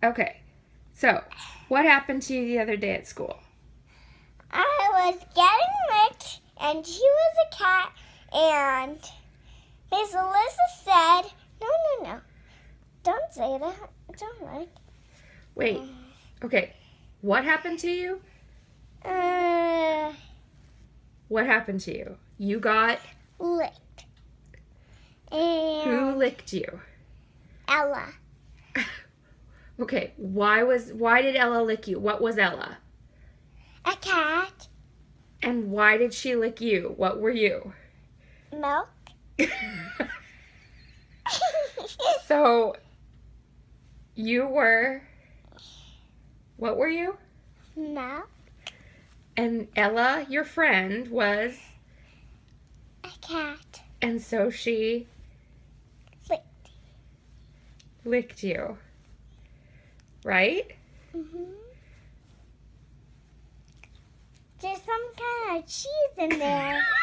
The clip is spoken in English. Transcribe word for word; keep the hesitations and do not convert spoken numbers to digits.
Okay. So, what happened to you the other day at school? I was getting licked, and she was a cat, and Miss Alyssa said, no, no, no, don't say that, don't like. Wait, okay, what happened to you? Uh, What happened to you? You got... licked. And Who licked you? Ella. Okay, why was why did Ella lick you? What was Ella? A cat. And why did she lick you? What were you? Milk. So, you were... What were you? Milk. And Ella, your friend, was... A cat. And so she Licked. licked you. Right? Mm-hmm. There's some kind of cheese in there.